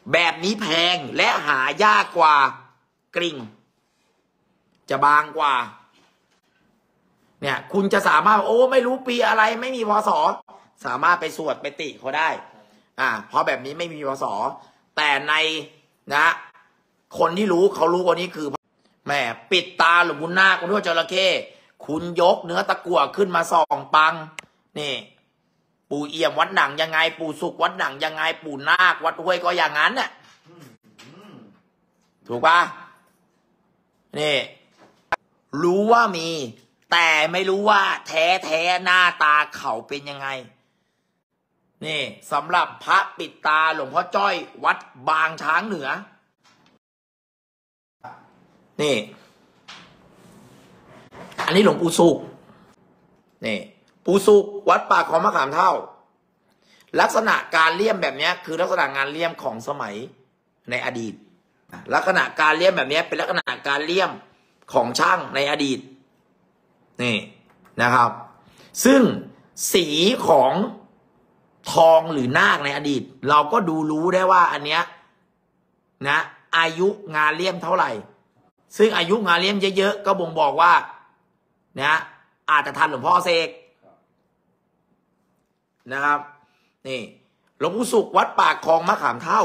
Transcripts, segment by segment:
แบบนี้แพงและหายากกว่ากริ่งจะบางกว่าเนี่ยคุณจะสามารถโอ้ไม่รู้ปีอะไรไม่มีพศสามารถไปสวดไปติเขาได้เพราะแบบนี้ไม่มีพศแต่ในนะคนที่รู้เขารู้ว่านี้คือแม่ปิดตาหลวงปู่นาคคุณทวดจระเข้คุณยกเนื้อตะกั่วขึ้นมาส่องปังนี่ปู่เอี่ยมวัดหนังยังไงปู่สุขวัดหนังยังไงปู่นาควัดห้วยก็อย่างนั้นน่ะถูกปะนี่รู้ว่ามีแต่ไม่รู้ว่าแท้หน้าตาเขาเป็นยังไงนี่สำหรับพระปิดตาหลวงพ่อจ้อยวัดบางช้างเหนือนี่อันนี้หลวงปู่สุขนี่ปู่สุขวัดป่าคลองมะขามเท่าลักษณะการเลี่ยมแบบนี้คือลักษณะงานเลี่ยมของสมัยในอดีตลักษณะการเลี่ยมแบบนี้เป็นลักษณะการเลี่ยมของช่างในอดีตนี่นะครับซึ่งสีของทองหรือนาคในอดีตเราก็ดูรู้ได้ว่าอันเนี้ยนะอายุงานเลี่ยมเท่าไหร่ซึ่งอายุงานเลี่ยมเยอะๆก็บ่งบอกว่านะอาจจะทันหลวงพ่อเสกนะครับนี่หลวงปู่สุขวัดปากคลองมะขามเท่า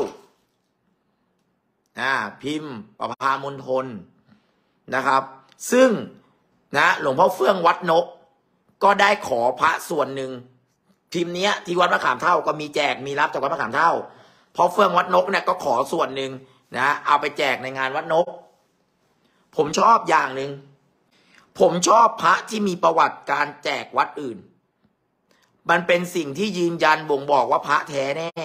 พิมพ์ประภามณฑลนะครับซึ่งนะหลวงพ่อเฟื่องวัดนกก็ได้ขอพระส่วนหนึ่งพิมพ์เนี้ยที่วัดมะขามเท่าก็มีแจกมีรับจากวัดมะขามเท่าพอเฟื่องวัดนกเนี่ยก็ขอส่วนหนึ่งนะเอาไปแจกในงานวัดนกผมชอบอย่างหนึ่งผมชอบพระที่มีประวัติการแจกวัดอื่นมันเป็นสิ่งที่ยืนยันบ่งบอกว่าพระแท้แน่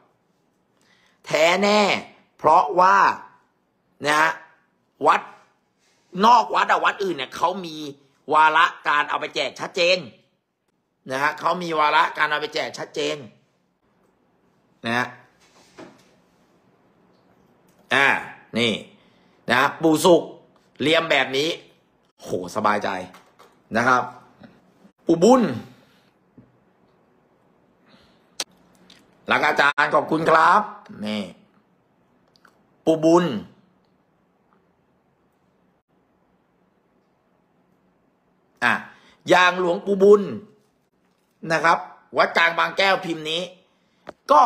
เพราะว่านะวัดนอกวัดวัดอื่นเนี่ยเขามีวาระการเอาไปแจกชัดเจนนะฮะเขามีวาระการเอาไปแจกชัดเจนนะฮะนี่นะปู่สุขเลี่ยมแบบนี้โหสบายใจนะครับปู่บุญหลักอาจารย์ขอบคุณครับนี่ปู่บุญอย่างหลวงปู่บุญนะครับวัดกลางบางแก้วพิมพ์นี้ก็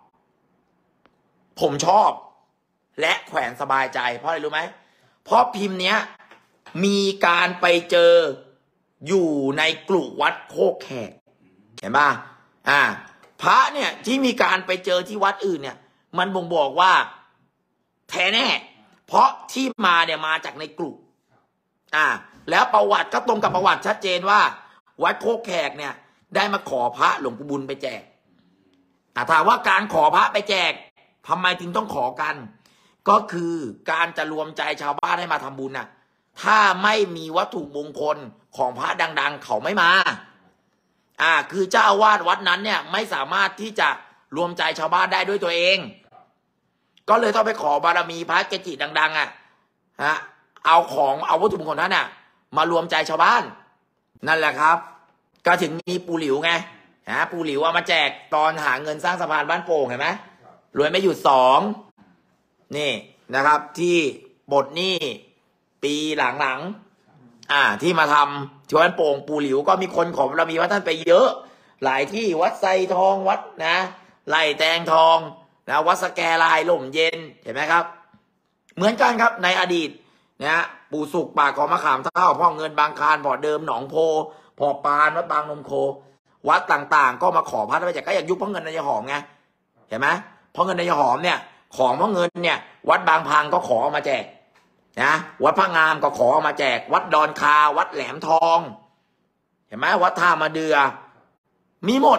ผมชอบและแขวนสบายใจเพราะอะไรรู้ไหมเพราะพิมพ์เนี้ยมีการไปเจออยู่ในกลุ่มวัดโคกแขกเห็นป่ะพระเนี่ยที่มีการไปเจอที่วัดอื่นเนี่ยมันบ่งบอกว่าแท้แน่เพราะที่มาเนี่ยมาจากในกลุ่มแล้วประวัติก็ตรงกับประวัติชัดเจนว่าวัดโคกแขกเนี่ยได้มาขอพระหลวงปู่บุญไปแจกถามว่าการขอพระไปแจกทำไมถึงต้องขอกันก็คือการจะรวมใจชาวบ้านให้มาทำบุญถ้าไม่มีวัตถุมงคลของพระดังๆเขาไม่มาคือเจ้าอาวาสวัดนั้นเนี่ยไม่สามารถที่จะรวมใจชาวบ้านได้ด้วยตัวเองก็เลยต้องไปขอบารมีพระเกจิดังเอาวัตถุมงคลนั้นมารวมใจชาวบ้านนั่นแหละครับก็ถึงมีปู่หลิวไงปู่หลิวเอามาแจกตอนหาเงินสร้างสะพานบ้านโป่งเห็นไหมรวยไม่หยุด2นี่นะครับที่บทนี้ปีหลังที่มาทำที่บ้านโป่งปู่หลิวก็มีคนขอบารมีว่าท่านไปเยอะหลายที่วัดไซทองวัดไร่แตงทองวัดสแกลายหล่มเย็นเห็นไหมครับเหมือนกันครับในอดีตปู่สุขป่าคลองมะขามเท่าพ่อเงินบางคลานบ่อเดิมหนองโพพ่อปานวัดบางนมโควัดต่างๆก็มาขอพระไปแจกก็อย่างยุคพ่อเงินนายหอมไงเห็นไหมพ่อเงินนายหอมเนี่ยของพ่อเงินเนี่ยวัดบางพังก็ขอมาแจกวัดพระงามก็ขอมาแจกวัดดอนคาวัดแหลมทองเห็นไหมวัดท่ามาเดือมีหมด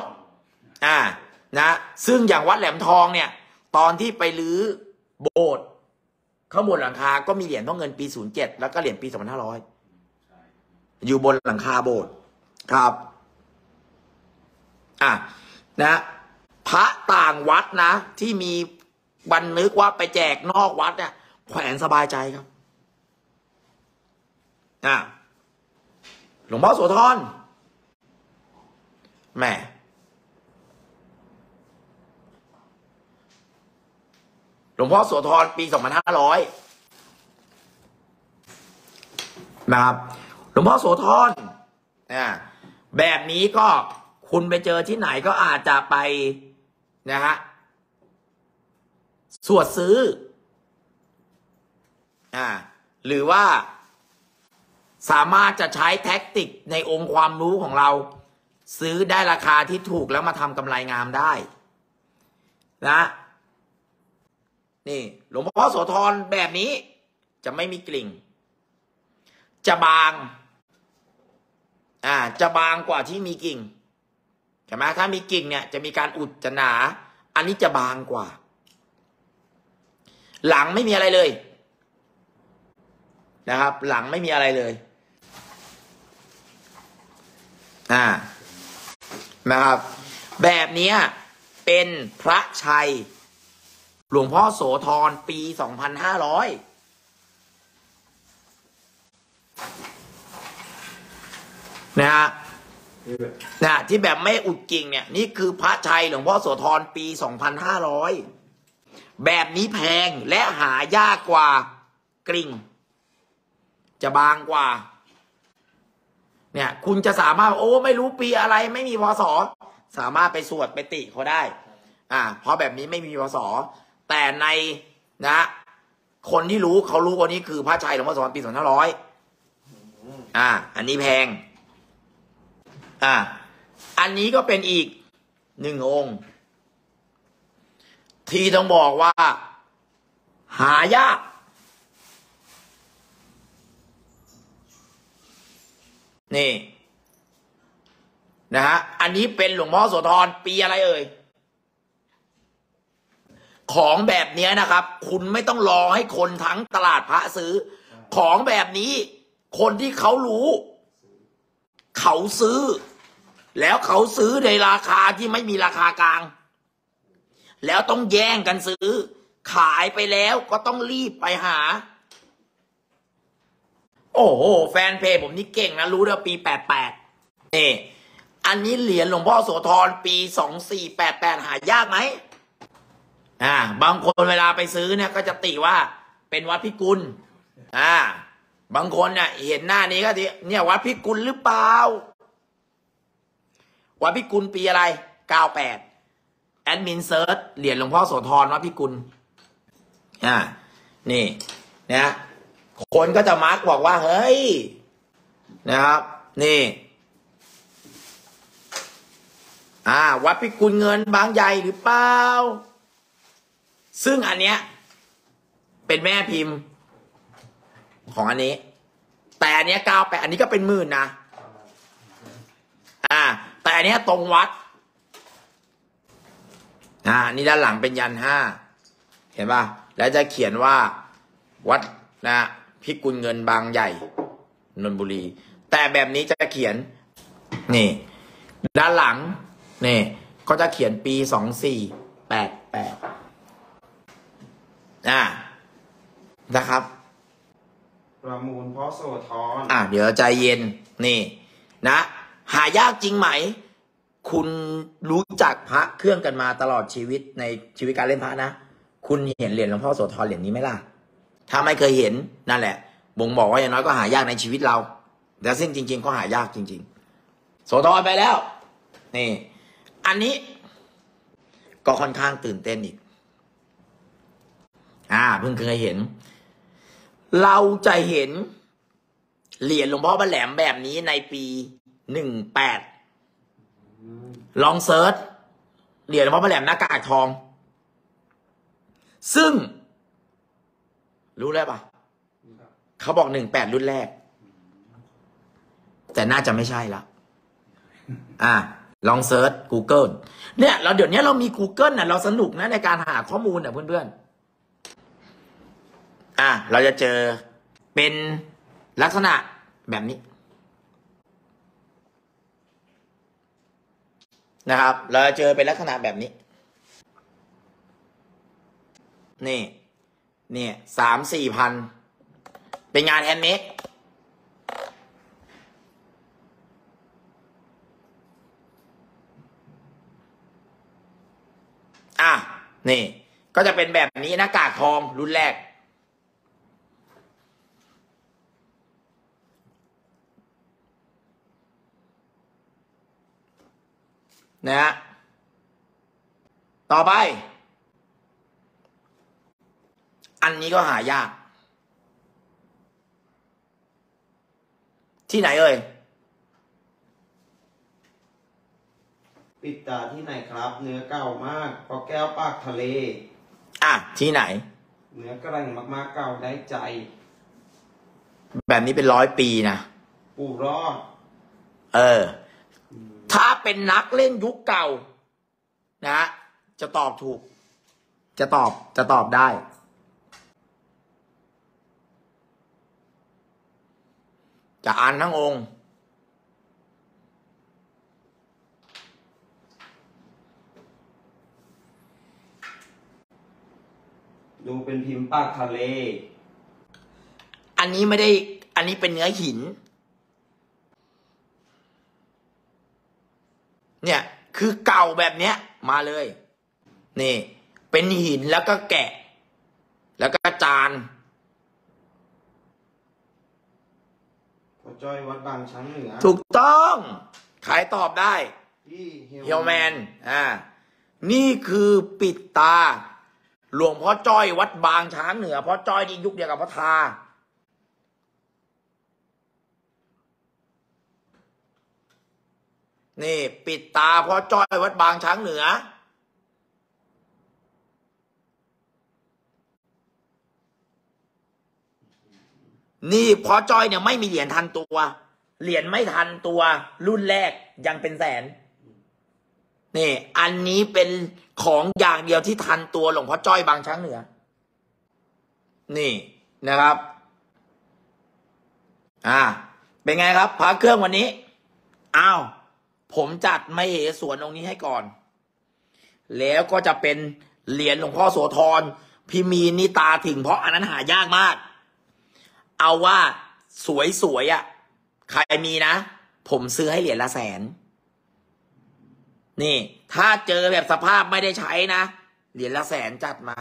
ซึ่งอย่างวัดแหลมทองเนี่ยตอนที่ไปรื้อโบสถ์ข้างบนหลังคาก็มีเหรียญพ่อเงินปี07แล้วก็เหรียญปี2500อยู่บนหลังคาโบสถ์ครับพระต่างวัดนะที่มีบันทึกว่าไปแจกนอกวัดเนี่ยแขวนสบายใจครับหลวงพ่อโสธรแม่หลวงพ่อโสธรปี 2500 นะครับหลวงพ่อโสธรแบบนี้ก็คุณไปเจอที่ไหนก็อาจจะไปนะฮะสวดซื้อหรือว่าสามารถจะใช้แท็กติกในองค์ความรู้ของเราซื้อได้ราคาที่ถูกแล้วมาทำกำไรงามได้นะนี่หลวงพ่อโสธรแบบนี้จะไม่มีกลิ่งจะบางจะบางกว่าที่มีกิ่งใช่ไหมถ้ามีกิ่งเนี่ยจะมีการอุดจะหนาอันนี้จะบางกว่าหลังไม่มีอะไรเลยนะครับหลังไม่มีอะไรเลยนะครับแบบนี้เป็นพระชัยหลวงพ่อโสธรปี 2500นะฮะที่แบบไม่อุดกิ่งเนี่ยนี่คือพระชัยหลวงพ่อโสธรปี 2500แบบนี้แพงและหายากกว่ากริ่งจะบางกว่าเนี่ยคุณจะสามารถไม่รู้ปีอะไรไม่มีพศสามารถไปสวดไปติเขาได้เพราะแบบนี้ไม่มีพศแต่ในนะคนที่รู้เขารู้ว่านี้คือพระชัยหลวงพ่อโสธรปี 2500อันนี้แพงอันนี้ก็เป็นอีก1 องค์ที่ต้องบอกว่าหายากนี่นะฮะอันนี้เป็นหลวงพ่อโสธรปีอะไรเอ่ยของแบบนี้นะครับคุณไม่ต้องรอให้คนทั้งตลาดพระซื้อของแบบนี้คนที่เขารู้เขาซื้อแล้วเขาซื้อในราคาที่ไม่มีราคากลางแล้วต้องแย่งกันซื้อขายไปแล้วก็ต้องรีบไปหาโอ้โหแฟนเพจผมนี่เก่งนะรู้แล้วปี 88นี่อันนี้เหรียญหลวงพ่อโสธรปี 2488หายากไหมบางคนเวลาไปซื้อเนี่ยก็จะติว่าเป็นวัดพิกุลบางคนเนี่ยเห็นหน้านี้ก็ทีเนี่ยวัดพิกุลหรือเปล่าวัดพิกุลปีอะไร 98แอดมินเซิร์ชเหรียญหลวงพ่อโสธรวัดพิกุลนี่นะคนก็จะมาร์กบอกว่าเฮ้ยนะครับนี่วัดพิกุลเงินบางใหญ่หรือเปล่าซึ่งอันเนี้ยเป็นแม่พิมพ์ของอันนี้แต่อันเนี้ย98อันนี้ก็เป็นหมื่นนะแต่อันเนี้ยตรงวัดนี่ด้านหลังเป็นยัน5เห็นป่ะแล้วจะเขียนว่าวัดนะพิกุลเงินบางใหญ่นนทบุรีแต่แบบนี้จะเขียนนี่ด้านหลังนี่ก็จะเขียนปี 2488นะครับประมูลพ่อโสธรเดี๋ยวใจเย็นนี่นะหายากจริงไหมคุณรู้จักพระเครื่องกันมาตลอดชีวิตในชีวิตการเล่นพระนะคุณเห็นเหรียญหลวงพ่อโสธรเหรียญนี้ไหมล่ะถ้าไม่เคยเห็นนั่นแหละบ่งบอกว่าอย่างน้อยก็หายากในชีวิตเราแต่ซึ่งจริงๆก็หายากจริงๆโสธรไปแล้วนี่อันนี้ก็ค่อนข้างตื่นเต้นอีกเพิ่งเคยเห็นเราจะเห็นเหรียญหลวงพ่อพระแหลมแบบนี้ในปี18ลองเซิร์ชเหรียญหลวงพ่อพระแหลมหน้ากากทองซึ่งรู้แล้วป่ะเขาบอก18รุ่นแรกแต่น่าจะไม่ใช่ละลองเซิร์ช Google เนี่ยเราเดี๋ยวนี้เรามี Google นะเราสนุกนะในการหาข้อมูลนะเพื่อนๆเราจะเจอเป็นลักษณะแบบนี้นะครับเราจะเจอเป็นลักษณะแบบนี้นี่3-4 พันเป็นงานแฮนด์เมดนี่ก็จะเป็นแบบนี้หน้ากากทองรุ่นแรกนะฮะต่อไปอันนี้ก็หายากที่ไหนเอ่ยปิดตาที่ไหนครับ เนื้อเก่ามากเพราะแก้วปากทะเลที่ไหนเนื้อแกร่งมากๆเก่าได้ใจแบบนี้เป็น100 ปีนะปู่รอดถ้าเป็นนักเล่นยุคเก่านะจะตอบถูก จะตอบได้จะอ่านทั้งองค์ดูเป็นพิมพ์ปากทะเลอันนี้ไม่ได้อันนี้เป็นเนื้อหินเนี่ยคือเก่าแบบเนี้ยมาเลยนี่เป็นหินแล้วก็แกะแล้วก็จานพ่อจ้อยวัดบางช้างเหนือถูกต้องใครตอบได้พี่เฮียวแมนนี่คือปิดตาหลวงพ่อจ้อยวัดบางช้างเหนือพ่อจ้อยนี่ยุคเดียวกับพ่อทานี่ปิดตาพ่อจ้อยวัดบางช้างเหนือนี่พ่อจ้อยเนี่ยไม่มีเหรียญทันตัวเหรียญไม่ทันตัวรุ่นแรกยังเป็นแสนนี่อันนี้เป็นของอย่างเดียวที่ทันตัวหลวงพ่อจ้อยบางช้างเหนือนี่นะครับเป็นไงครับพระเครื่องวันนี้ผมจัดมเหสวนองค์นี้ให้ก่อนแล้วก็จะเป็นเหรียญหลวงพ่อโสธรพิมีนิตาถึงเพราะอันนั้นหายากมากเอาว่าสวยใครมีนะผมซื้อให้เหรียญละแสนนี่ถ้าเจอแบบสภาพไม่ได้ใช้นะเหรียญละแสนจัดมา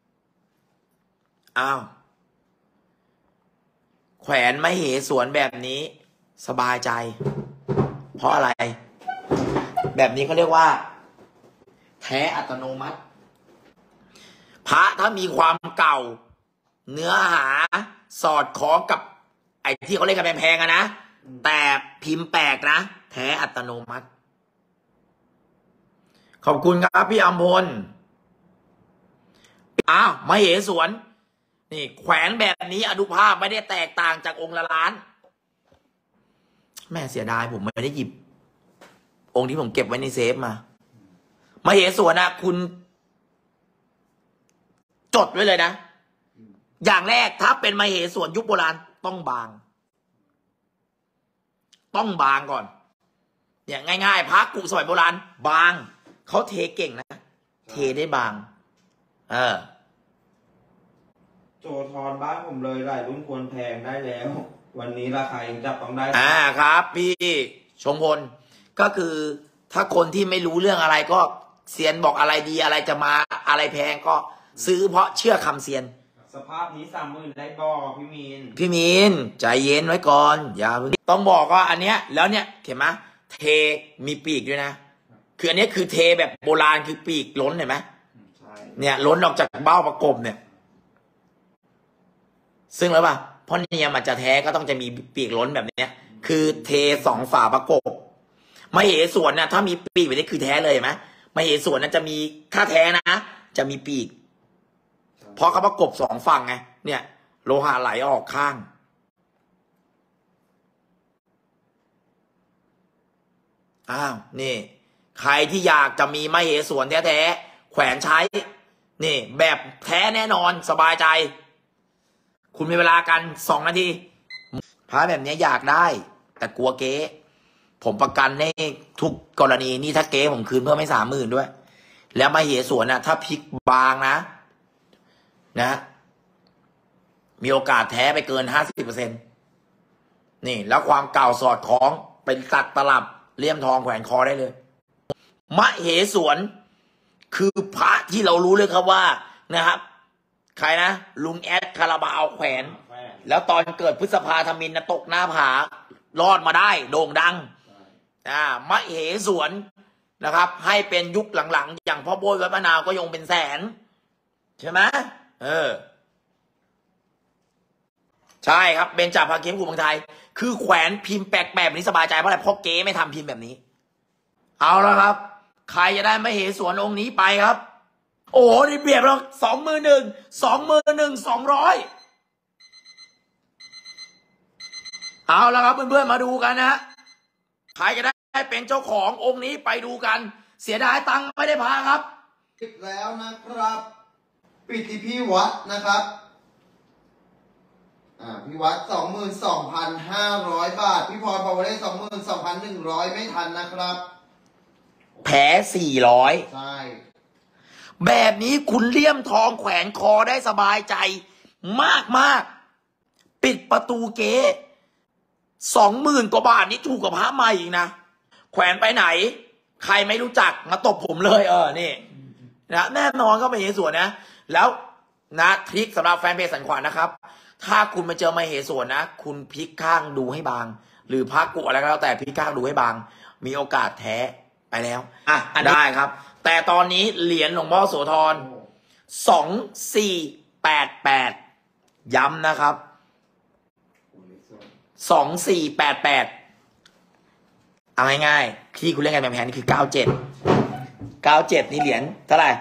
แขวนมเหสวนแบบนี้สบายใจเพราะอะไรแบบนี้เขาเรียกว่าแท้อัตโนมัติพระถ้ามีความเก่าเนื้อหาสอดคล้องกับไอ้ที่เขาเล่นกันแพงๆนะแต่พิมพ์แปลกนะแท้อัตโนมัติขอบคุณครับพี่อัมพลมเหสวนนี่แขวนแบบนี้อนุภาพไม่ได้แตกต่างจากองค์ละล้านแม่เสียดายผมไม่ได้หยิบองค์ที่ผมเก็บไว้ในเซฟมามเหสวนคุณจดไว้เลยนะอย่างแรกถ้าเป็นมเหสวนยุคโบราณต้องบางก่อนเนี่ยง่ายๆพระกุสมัยโบราณบางเขาเทเก่งนะเทได้บางโจทอนบ้านผมเลยหลายรุ่นควรแพงได้แล้ว วันนี้ราคายังจับต้องได้ครับพี่ชมพลก็คือถ้าคนที่ไม่รู้เรื่องอะไรก็เซียนบอกอะไรดีอะไรจะมาอะไรแพงก็ซื้อเพราะเชื่อคำเซียนสภาพนี้30,000ได้บ่พี่มีนใจเย็นไว้ก่อนอย่าเพิ่งต้องบอกว่าอันเนี้ยแล้วเนี่ยเห็นไหมเทมีปีกด้วยนะคืออันนี้คือเทแบบโบราณคือปีกล้นเห็นไหมเนี่ยล้นออกจากเบ้าประกบเนี่ยซึ่งแล้วป่ะเพราะเนี่ยมันจะแท้ก็ต้องจะมีปีกล้นแบบนี้คือเท2 ฝาประกบมเหสวนนะถ้ามีปีกแบบนี้คือแท้เลยเห็นไหมมเหสวนนั้นจะมีถ้าแท้นะจะมีปีกเพราะเขาประกบ2 ฝั่งไงเนี่ยโลหะไหลออกข้างนี่ใครที่อยากจะมีมเหสวนแท้ๆแขวนใช้นี่แบบแท้แน่นอนสบายใจคุณมีเวลากัน2 นาทีพระแบบนี้อยากได้แต่กลัวเก๊ผมประกันให้ทุกกรณีนี่ถ้าเก๊ผมคืนเพิ่มให้30,000ด้วยแล้วมเหสวนถ้าพลิกบางนะมีโอกาสแท้ไปเกิน 50% นี่แล้วความเก่าสอดคล้องเป็นตัดตลับเลี่ยมทองแขวนคอได้เลยมเหสวนคือพระที่เรารู้เลยครับว่านะครับ ใครนะลุงแอดคาราบาวแขวน แล้วตอนเกิดพฤษภาธมินนะตกหน้าผารอดมาได้โด่งดังมเหสวนนะครับ ให้เป็นยุคหลังๆอย่างพ่อโบยวัดมะนาวก็ยงเป็นแสนใช่ไหมใช่ครับเบญจภาคีกลุ่มเมืองไทยคือแขวนพิมพ์แปลกแบบนี้สบายใจเพราะอะไรเพราะเก๋ไม่ทำพิมพ์แบบนี้เอาแล้วครับใครจะได้มเหสวนองค์นี้ไปครับโอ้โหนี่เบียบเรา2,000 เอาแล้วครับเพื่อนๆมาดูกันนะฮะใครจะได้เป็นเจ้าขององค์นี้ไปดูกัน เสียดายตังค์ไม่ได้พาครับปิดแล้วนะครับ ปิดที่พี่วัดนะครับพี่วัด 22,500 บาทพี่พรปาวเล่22,100ไม่ทันนะครับแผล400 ใช่แบบนี้คุณเลี่ยมทองแขวนคอได้สบายใจมากปิดประตูเก๊20,000 กว่าบาทนี่ถูกกับพระใหม่อีกนะแขวนไปไหนใครไม่รู้จักมาตบผมเลยนี่นะแน่นอนก็มเหสวนนะแล้วนะทริคสำหรับแฟนเพจสันขวัญนะครับถ้าคุณมาเจอมเหสวนนะคุณพลิกข้างดูให้บางหรือพักกุอะไรก็แล้วแต่พลิกข้างดูให้บางมีโอกาสแท้ไปแล้วได้ครับ แต่ตอนนี้เหรียญหลวงพ่อโสธร2488ย้ำนะครับ2488เอาง่ายๆที่คุณเล่นกันแพงๆนี่คือ97นี่เหรียญเท่าไหร่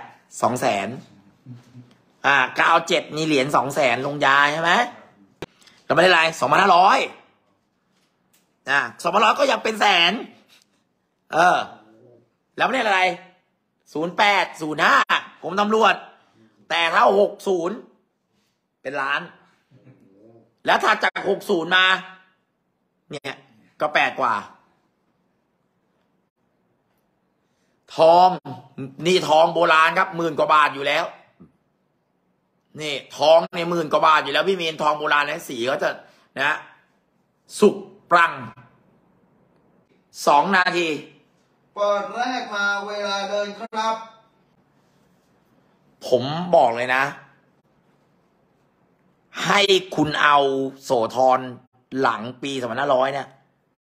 200,00097นี่เหรียญ200,000ลงยาใช่ไหมเราไม่ได้ไร2,5002,500ก็ยังเป็นแสนแล้วไม่ได้อะไร0805ผมตำรวจแต่ถ้า60เป็นล้านแล้วถ้าจาก60มาเนี่ยก็8 กว่าทองนี่ทองโบราณครับ10,000 กว่าบาทอยู่แล้วนี่ทองใน10,000 กว่าบาทอยู่แล้วพี่มีนทองโบราณและสีก็จะนะสุกปรัง2 นาทีเปิดแรกมาเวลาเดินครับผมบอกเลยนะให้คุณเอาโสธรหลังปี2500เนี่ย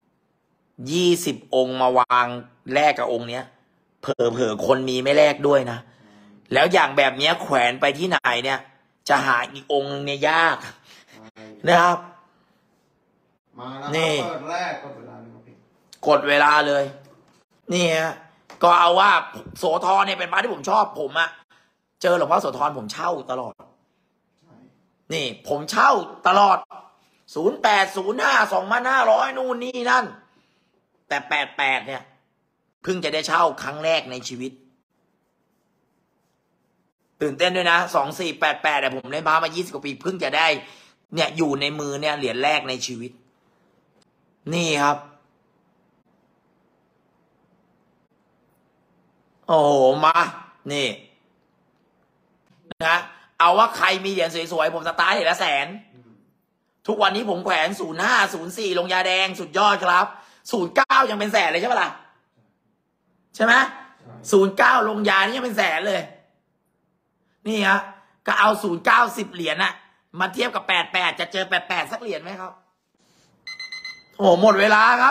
20 องค์มาวางแลกกับองค์เนี้ยเผลอคนมีไม่แลกด้วยนะแล้วอย่างแบบเนี้ยแขวนไปที่ไหนเนี่ยจะหาอีกองค์นึงเนี่ยยากนะครับมาแล้วนี่เปิดแรกกดเวลาเลยครับพี่กดเวลาเลยนี่ฮะก็เอาว่าโสธรเนี่ยเป็นพระที่ผมชอบผมอะเจอหลวงพ่อโสธรผมเช่าตลอดนี่ผมเช่าตลอด0805 2500นู่นนี่นั่นแต่88เนี่ยเพิ่งจะได้เช่าครั้งแรกในชีวิตตื่นเต้นด้วยนะ2488แต่ผมเล่นพระมา20 กว่าปีเพิ่งจะได้เนี่ยอยู่ในมือเนี่ยเหรียญแรกในชีวิตนี่ครับโอ้โหมานี่นะเอาว่าใครมีเหรียญสวยๆผมสตาร์ทเหรียญละ100,000ทุกวันนี้ผมแขวน05 04ลงยาแดงสุดยอดครับ09ยังเป็นแสนเลยใช่ปะล่ะใช่ไหม09ลงยานี่ยังเป็นแสนเลยนี่ฮะก็เอา10 เหรียญน่ะมาเทียบกับ88จะเจอ88สักเหรียญไหมครับโอ้หมดเวลาครับ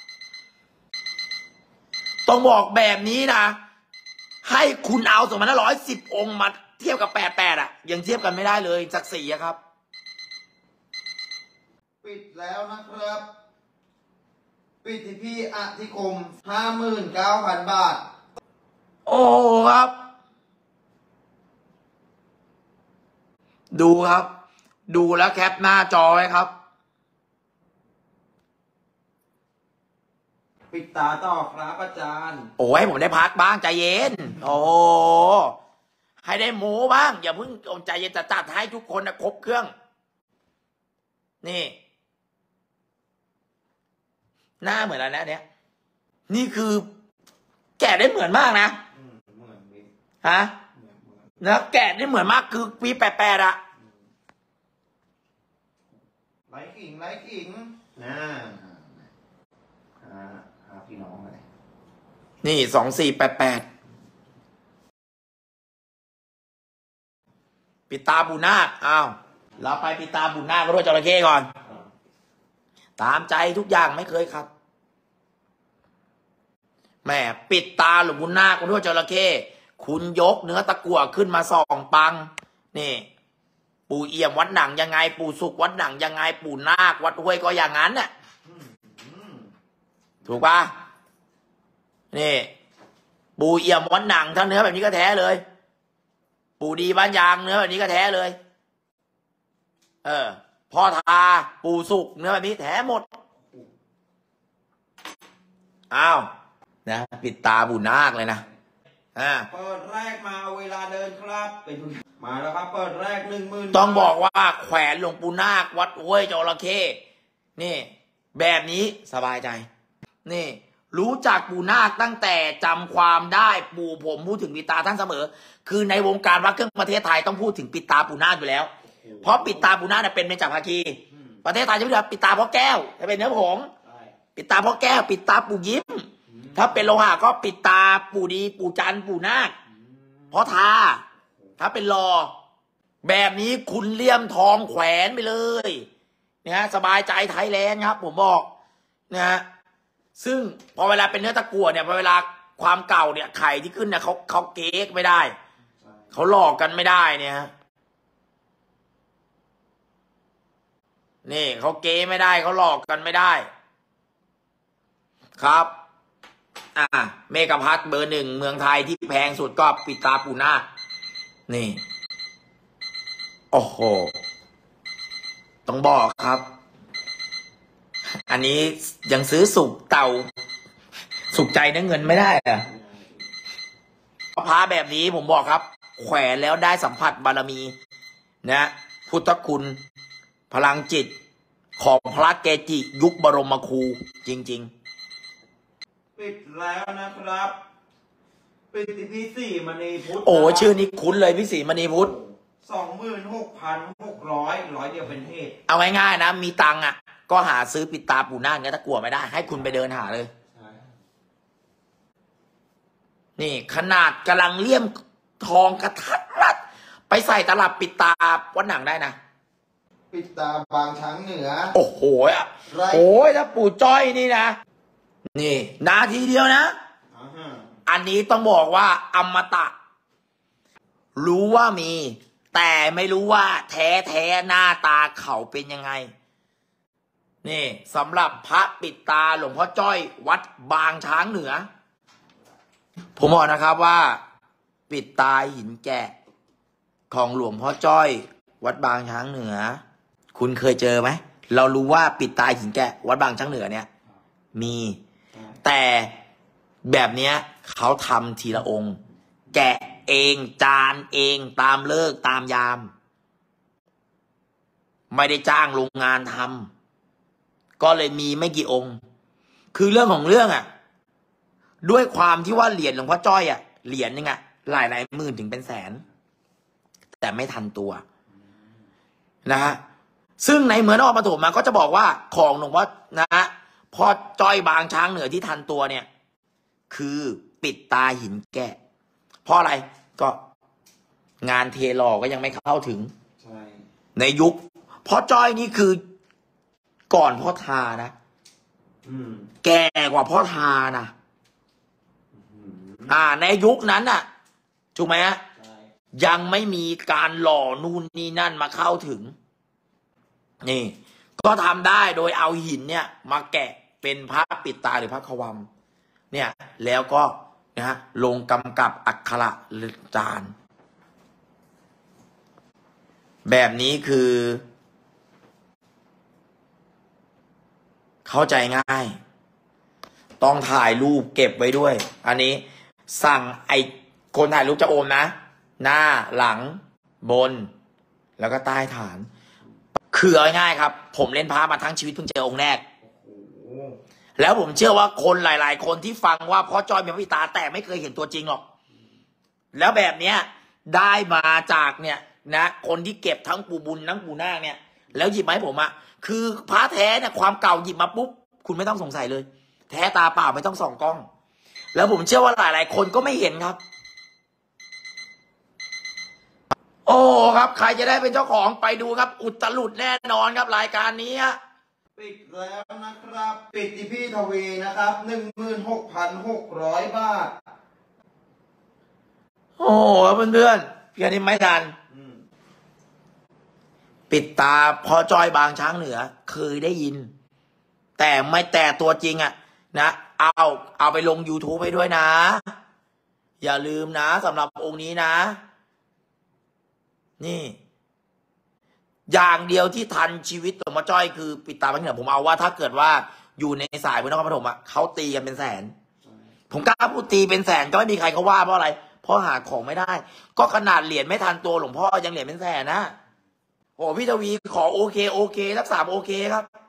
ต้องบอกแบบนี้นะให้คุณเอา2510 องค์มาเทียบกับ88ยังเทียบกันไม่ได้เลยศักดิ์ศรีครับปิดแล้วนะครับปิดที่พี่อธิคม 59,000 บาทโอ้ครับดูครับดูแล้วแคปหน้าจอไว้ครับปิดตาต่อครับอาจารย์โอ้ให้ผมได้พักบ้างใจเย็นโอ้ให้ได้โม้บ้างอย่าเพิ่งใจเย็นจัดให้ทุกคนนะครบเครื่องนี่หน้าเหมือนอะไรนะเนี่ยนี่คือแกะได้เหมือนมากนะฮะนะแกะได้เหมือนมากคือปี88อะไร้ขิงพี่น้องเลยนี่2488 ปิดตาปู่นาคอ้าวเราไปปิดตาปู่นาครถจระเข้ก่อนตามใจทุกอย่างไม่เคยครับแม่ปิดตาหลวงปู่นาครถจระเข้คุณยกเนื้อตะกั่วขึ้นมาส่องปังนี่ปู่เอี่ยมวัดหนังยังไงปู่สุขวัดหนังยังไงปู่นาควัดห้วยก็อย่างนั้นน่ะถูกปะนี่ปู่เอี่ยมวัดหนังทั้งเนื้อแบบนี้ก็แท้เลยปู่ดีบ้านยางเนื้อแบบนี้ก็แท้เลยพ่อทาปู่สุกเนื้อแบบนี้แท้หมดอ้าวนะปิดตาปู่นาคเลยนะเปิดแรกมาเวลาเดินครับเป็นมาแล้วครับเปิดแรก10,000 ต้องบอกว่าแขวนหลวงปู่นาควัดห้วยจระเข้นี่แบบนี้สบายใจนี่รู้จักปู่นาคตั้งแต่จำความได้ปู่ผมพูดถึงปิดตาท่านเสมอคือในวงการพระเครื่องประเทศไทยต้องพูดถึงปิดตาปู่นาคอยู่แล้วเพราะปิดตาปู่นาคเป็นเบญจภาคีประเทศไทยจะไม่ได้ปิดตาพ่อแก้วจะเป็นเนื้อผงปิดตาพ่อแก้วปิดตาปู่ยิ้มถ้าเป็นโลหะก็ปิดตาปู่ดีปู่จันทร์ปู่นาคเพราะทาถ้าเป็นรอแบบนี้คุณเลี่ยมทองแขวนไปเลยนะสบายใจไทยแลนด์ครับผมบอกนะซึ่งพอเวลาเป็นเนื้อตะกั่วเนี่ยพอเวลาความเก่าเนี่ยไข่ที่ขึ้นเนี่ยเขาเก๊กไม่ได้เขาหลอกกันไม่ได้เนี่ยนี่เขาเก๊ไม่ได้เขาหลอกกันไม่ได้ครับเมกะพัทเบอร์ 1เมืองไทยที่แพงสุดก็ปิดตาปู่นาคนี่โอ้โหต้องบอกครับอันนี้ยังซื้อสุกเต่าสุกใจเนื้อเงินไม่ได้อะพระแบบนี้ผมบอกครับแขวนแล้วได้สัมผัสบารมีนะพุทธคุณพลังจิตของพระเกจิยุคบรมครูจริงๆปิดแล้วนะครับปิดที่พี่สี่มณีพุทธโอ้ชื่อนี้คุ้นเลยพี่สี่มณีพุทธ 26,600 เดียวเป็นเทศเอาง่ายๆนะมีตังค์ก็หาซื้อปิดตาปู่นาคเนี่ยถ้ากลัวไม่ได้ให้คุณไปเดินหาเลยนี่ขนาดกำลังเลี่ยมทองกระทัดรัดไปใส่ตลับปิดตาวัดหนังได้นะปิดตาบางช้างเหนือโอ้โหโอ้ยถ้าปู่จ้อยนี่นะนี่นาทีเดียวนะอันนี้ต้องบอกว่าอมตะรู้ว่ามีแต่ไม่รู้ว่าแท้หน้าตาเขาเป็นยังไงนี่สำหรับพระปิดตาหลวงพ่อจ้อยวัดบางช้างเหนือผมบอกนะครับว่าปิดตาหินแกะของหลวงพ่อจ้อยวัดบางช้างเหนือคุณเคยเจอไหมเรารู้ว่าปิดตาหินแกะวัดบางช้างเหนือเนี่ยมีแต่แบบเนี้ยเขาทำทีละองค์แกะเองจานเองตามเลิกตามยามไม่ได้จ้างโรงงานทำก็เลยมีไม่กี่องค์คือเรื่องของเรื่องด้วยความที่ว่าเหรียญหลวงพ่อจ้อยเหรียญนึงหลายหมื่นถึงเป็นแสนแต่ไม่ทันตัวนะฮะซึ่งในเหมือนออกมาถูกมาก็จะบอกว่าของหลวงพ่อนะฮะพ่อจ้อยบางช้างเหนือที่ทันตัวเนี่ยคือปิดตาหินแกะเพราะอะไรก็งานเทหล่อก็ยังไม่เข้าถึงในยุคพ่อจ้อยนี่คือก่อนพ่อทานะแก่กว่าพ่อทานะในยุคนั้นถูกไหมยังไม่มีการหล่อนู่นนี่นั่นมาเข้าถึงนี่ก็ทำได้โดยเอาหินเนี่ยมาแกะเป็นพระปิดตาหรือพระขวัมเนี่ยแล้วก็นะลงกำกับอักขระหรือจานแบบนี้คือเข้าใจง่ายต้องถ่ายรูปเก็บไว้ด้วยอันนี้สั่งคนถ่ายรูปจะโอนนะหน้าหลังบนแล้วก็ใต้ฐานคือเอาง่ายครับผมเล่นพระมาทั้งชีวิตเพิ่งเจอองค์แรกแล้วผมเชื่อว่าคนหลายๆคนที่ฟังว่าพ่อจ้อยมีพระปิดตาแต่ไม่เคยเห็นตัวจริงหรอกแล้วแบบเนี้ยได้มาจากเนี่ยนะคนที่เก็บทั้งปู่บุญทั้งปู่นาคเนี่ยแล้วหยิบมาให้ผมคือพระแท้เนี่ยความเก่าหยิบมาปุ๊บคุณไม่ต้องสงสัยเลยแท้ตาเปล่าไม่ต้องส่องกล้องแล้วผมเชื่อว่าหลายๆคนก็ไม่เห็นครับโอ้ครับใครจะได้เป็นเจ้าของไปดูครับ อุตลุดแน่นอนครับรายการนี้ฮะปิดแล้วนะครับ ปิดที่พี่ทวีนะครับ 16,600 บาทโอ้เพื่อนๆพี่อันนี้ไม่ทัน ปิดตาพอจอยบางช้างเหนือเคยได้ยิน แต่ไม่แต่ตัวจริงอะนะเอาไปลง YouTube ให้ด้วยนะ อย่าลืมนะสำหรับองค์นี้นะ นี่ อย่างเดียวที่ทันชีวิตหลวงพ่อจ้อยคือปิดตาบางเหนือผมเอาว่าถ้าเกิดว่าอยู่ในสายพุทธนครปฐมอะเขาตีกันเป็นแสน ผมกล้าพูดตีเป็นแสนก็ไม่มีใครเขาว่าเพราะอะไรเพราะหาของไม่ได้ ก็ขนาดเหรียญไม่ทันตัวหลวงพ่อยังเหรียญเป็นแสนนะโอ้พี่ทวีขอโอเคสัก3 โอเคครับ